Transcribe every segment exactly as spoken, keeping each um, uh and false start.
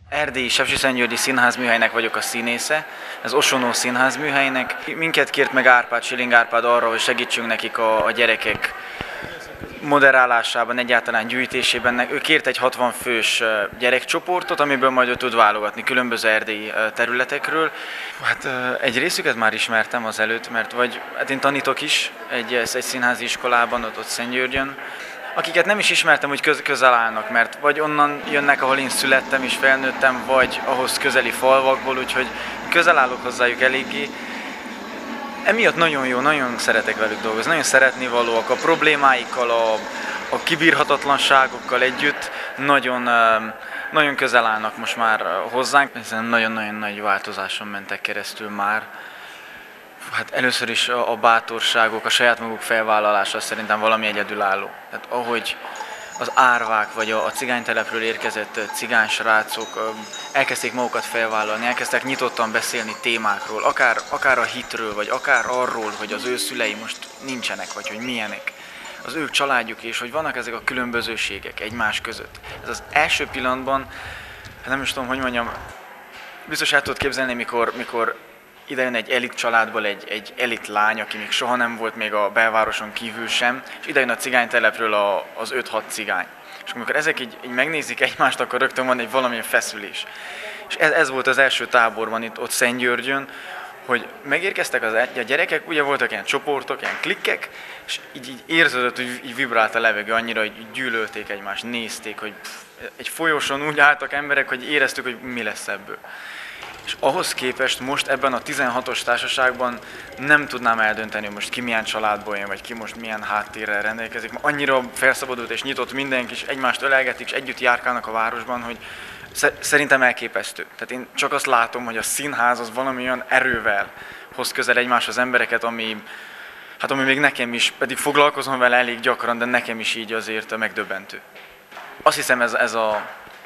Erdélyi Sepsiszentgyörgyi Színházműhelynek vagyok a színésze, az Osonó Színházműhelynek. Minket kért meg Árpád, Schilling Árpád arra, hogy segítsünk nekik a, a gyerekek moderálásában, egyáltalán gyűjtésében. Ő kért egy hatvan fős gyerekcsoportot, amiből majd ő tud válogatni különböző erdélyi területekről. Hát egy részüket már ismertem azelőtt, mert vagy hát én tanítok is egy, egy színházi iskolában, ott, ott Szentgyörgyön, akiket nem is ismertem, hogy köz, közel állnak, mert vagy onnan jönnek, ahol én születtem és felnőttem, vagy ahhoz közeli falvakból, úgyhogy közel állok hozzájuk eléggé. Emiatt nagyon jó, nagyon szeretek velük dolgozni, nagyon szeretni valóak, a problémáikkal, a, a kibírhatatlanságokkal együtt nagyon, nagyon közel állnak most már hozzánk, hiszen nagyon-nagyon nagy változáson mentek keresztül már. Hát először is a, a bátorságok, a saját maguk felvállalása szerintem valami egyedülálló. Tehát ahogy az árvák vagy a, a cigánytelepről érkezett cigánysrácok elkezdték magukat felvállalni, elkezdtek nyitottan beszélni témákról, akár, akár a hitről, vagy akár arról, hogy az ő szülei most nincsenek, vagy hogy milyenek, az ő családjuk, és hogy vannak ezek a különbözőségek egymás között. Ez az első pillanatban, hát nem is tudom, hogy mondjam, biztos el tudod képzelni, mikor, mikor idejön egy elit családból egy, egy elit lány, aki még soha nem volt még a belvároson kívül sem, és idejön a cigánytelepről a, az öt-hat cigány. És amikor ezek így, így megnézik egymást, akkor rögtön van egy valamilyen feszülés. És ez, ez volt az első táborban itt ott Szentgyörgyön, hogy megérkeztek az, a gyerekek, ugye voltak ilyen csoportok, ilyen klikkek, és így, így érződött, hogy így vibrált a levegő annyira, hogy gyűlölték egymást, nézték, hogy pff, egy folyosón úgy álltak emberek, hogy éreztük, hogy mi lesz ebből. És ahhoz képest most ebben a tizenhatos társaságban nem tudnám eldönteni, hogy most ki milyen családból jön, vagy ki most milyen háttérrel rendelkezik. Annyira felszabadult és nyitott mindenki, és egymást ölelgetik, és együtt járkálnak a városban, hogy szerintem elképesztő. Tehát én csak azt látom, hogy a színház az valami olyan erővel hoz közel egymáshoz embereket, ami, hát ami még nekem is, pedig foglalkozom vele elég gyakran, de nekem is így azért megdöbbentő. Azt hiszem ez, ez a...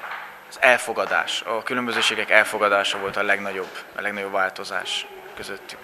Az elfogadás, a különbözőségek elfogadása volt a legnagyobb, a legnagyobb változás közöttük.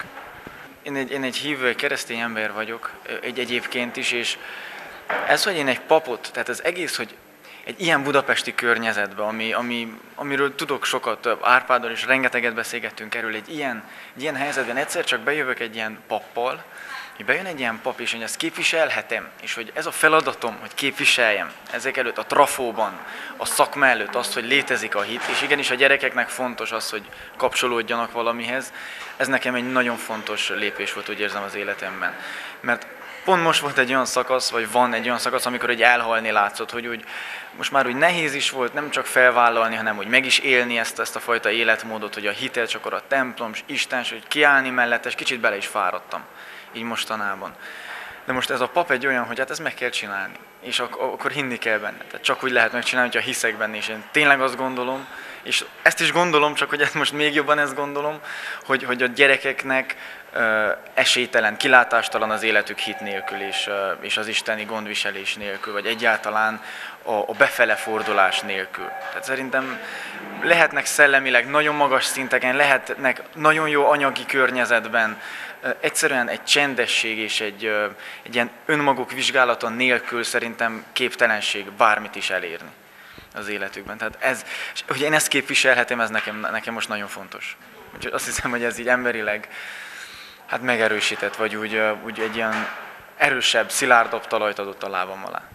Én egy, én egy hívő, keresztény ember vagyok, egy egyébként is, és ez, hogy én egy papot, tehát az egész, hogy egy ilyen budapesti környezetben, ami, ami, amiről tudok sokat, Árpáddal is rengeteget beszélgettünk erről, egy ilyen, egy ilyen helyzetben egyszer csak bejövök egy ilyen pappal, hogy bejön egy ilyen pap, és hogy ezt képviselhetem, és hogy ez a feladatom, hogy képviseljem ezek előtt a trafóban, a szakma előtt azt, hogy létezik a hit, és igenis a gyerekeknek fontos az, hogy kapcsolódjanak valamihez, ez nekem egy nagyon fontos lépés volt, úgy érzem az életemben. Mert pont most volt egy olyan szakasz, vagy van egy olyan szakasz, amikor egy elhalni látszott, hogy úgy, most már úgy nehéz is volt nem csak felvállalni, hanem hogy meg is élni ezt, ezt a fajta életmódot, hogy a hitel csak a templom, Isten, hogy kiállni mellette, és kicsit bele is fáradtam. Így mostanában. De most ez a pap egy olyan, hogy hát ezt meg kell csinálni, és ak- akkor hinni kell benne. Tehát csak úgy lehet megcsinálni, hogyha hiszek benne, és én tényleg azt gondolom, és ezt is gondolom, csak hogy ezt most még jobban ezt gondolom, hogy, hogy a gyerekeknek uh, esélytelen, kilátástalan az életük hit nélkül, és, uh, és az isteni gondviselés nélkül, vagy egyáltalán a, a befele fordulás nélkül. Tehát szerintem lehetnek szellemileg nagyon magas szinteken, lehetnek nagyon jó anyagi környezetben, egyszerűen egy csendesség és egy, egy ilyen önmaguk vizsgálata nélkül szerintem képtelenség bármit is elérni az életükben. Tehát ez, hogy én ezt képviselhetem, ez nekem, nekem most nagyon fontos. Úgyhogy azt hiszem, hogy ez így emberileg hát megerősített, vagy úgy, úgy egy ilyen erősebb, szilárdabb talajt adott a lábam alá.